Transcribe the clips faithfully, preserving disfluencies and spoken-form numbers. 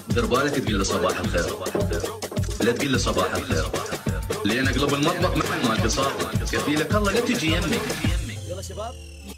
دير بالك تقول له صباح الخير، لا تقول له صباح الخير، لان اقلب المطبخ مثل ما قصار كفيلك الله لا تجي يمي. يلا شباب.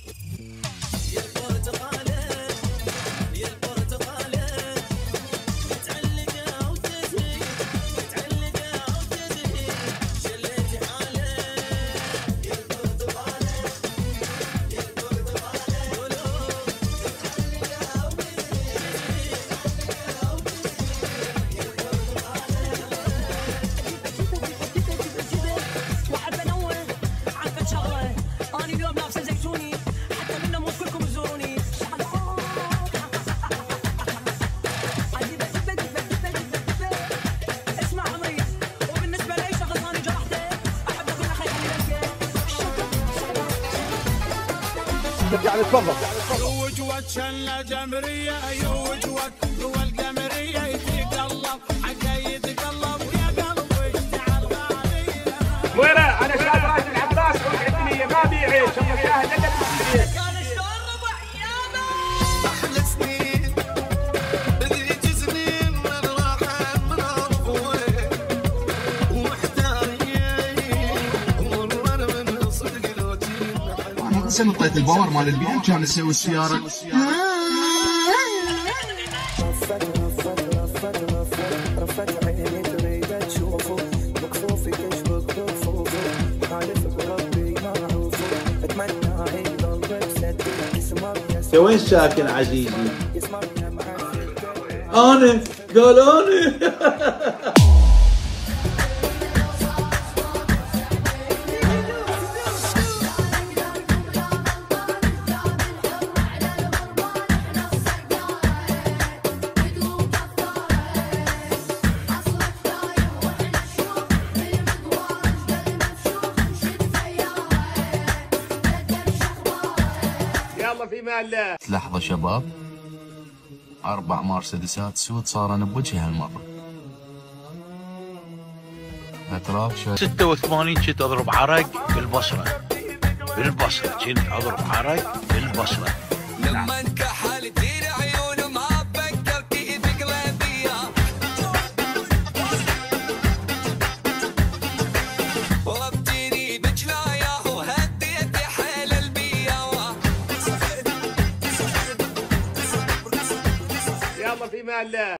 يعني تفضل. يوج وجهنا جمريه يوج وجه القمريه يتقلب حقه يتقلب يا قلبي تعال غالي. وينه انا شاد راجل العباس والعدنيه ما بيعيش الله يسهل لك الدنيا. كان شلون ربع يابا احلى سنين ذيك سنين من راحت من عرفوه ومحتارين ومرر من صدق الوجين. انا هسه نطيت الباور مال البيت كان يسوي السياره. يا وين ساكن عزيزي؟ انا قال انا. يلا في مال. لحظه شباب، اربع مرسيدسات سود صار انا بوجهي هالمره. اتراك شوي. ستة وثمانين كنت اضرب عرق بالبصره، بالبصره كنت اضرب عرق بالبصره. لما انكحل تير عيون ما فكرتي بقلبية وابتني بجنايا وهديت حيل البيا. يلا في مال.